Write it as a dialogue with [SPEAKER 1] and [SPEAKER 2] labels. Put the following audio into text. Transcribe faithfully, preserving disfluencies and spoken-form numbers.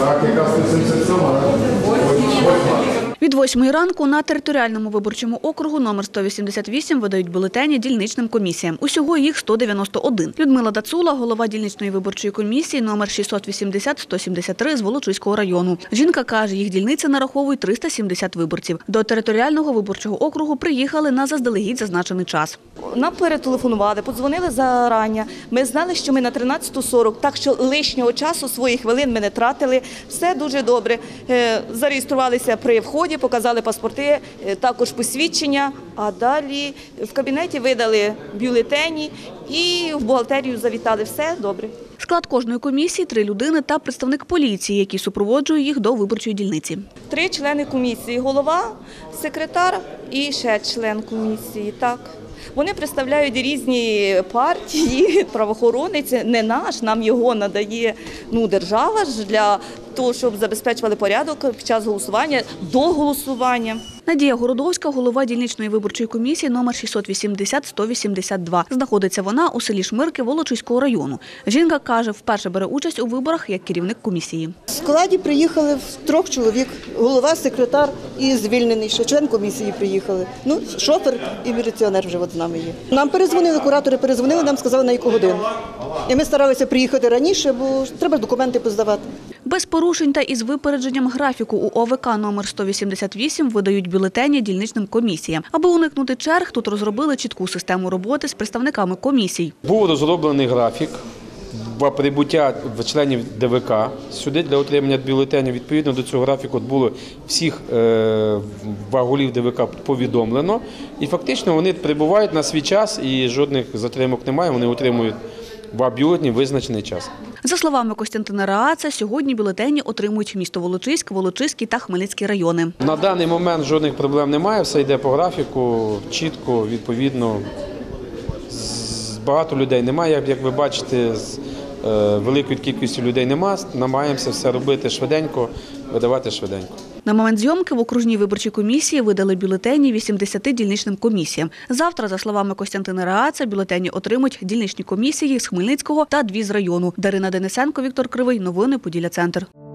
[SPEAKER 1] Так, яка сто сімдесят сьома?
[SPEAKER 2] Від восьмої ранку на територіальному виборчому округу номер сто вісімдесят вісім видають бюлетені дільничним комісіям. Усього їх сто дев'яносто один. Людмила Дацула, голова дільничної виборчої комісії номер шістсот вісімдесят сто сімдесят три з Волочиського району. Жінка каже, їх дільниця нараховує триста сімдесят виборців. До територіального виборчого округу приїхали на заздалегідь зазначений час.
[SPEAKER 3] Нам перетелефонували, подзвонили зарані. Ми знали, що ми на тринадцяту сорок, так що лишнього часу, своїх хвилин ми не тратили. Все дуже добре. Зареєструвалися при вході, показали паспорти, також посвідчення, а далі в кабінеті видали бюлетені і в бухгалтерію завітали. Все добре.
[SPEAKER 2] Склад кожної комісії – три людини та представник поліції, який супроводжує їх до виборчої дільниці.
[SPEAKER 3] Три члени комісії – голова, секретар і ще член комісії. Так. Вони представляють різні партії, правоохоронець, не наш, нам його надає ну, держава ж для того, щоб забезпечували порядок під час голосування, до голосування.
[SPEAKER 2] Надія Городовська, голова дільничної виборчої комісії номер шістсот вісімдесят сто вісімдесят два. Знаходиться вона у селі Шмирки Волочиського району. Жінка каже, вперше бере участь у виборах як керівник комісії.
[SPEAKER 4] В складі приїхали трьох чоловік, голова, секретар і звільнений, ще член комісії приїхали. Ну, шофер і міліціонер вже от з нами є. Нам перезвонили, куратори перезвонили, нам сказали, на яку годину. І ми старалися приїхати раніше, бо треба документи поздавати.
[SPEAKER 2] Без порушень та із випередженням графіку у О В К номер сто вісімдесят вісім видають бюлетені дільничним комісіям. Аби уникнути черг, тут розробили чітку систему роботи з представниками комісій.
[SPEAKER 5] Був розроблений графік прибуття членів Д В К сюди для отримання бюлетенів. Відповідно до цього графіку було всіх голів Д В К повідомлено. І фактично вони прибувають на свій час і жодних затримок немає, вони отримують бюлетені в визначений час.
[SPEAKER 2] За словами Костянтина Рааца, сьогодні бюлетені отримують місто Волочиськ, Волочиський та Хмельницький райони.
[SPEAKER 5] На даний момент жодних проблем немає, все йде по графіку, чітко, відповідно. Багато людей немає, як ви бачите, з великою кількістю людей немає. Намагаємося все робити швиденько, видавати швиденько.
[SPEAKER 2] На момент зйомки в окружній виборчій комісії видали бюлетені вісімдесяти дільничним комісіям. Завтра, за словами Костянтина Рааца, бюлетені отримують дільничні комісії з Хмельницького та дві з району. Дарина Денисенко, Віктор Кривий. Новини Поділля Центр.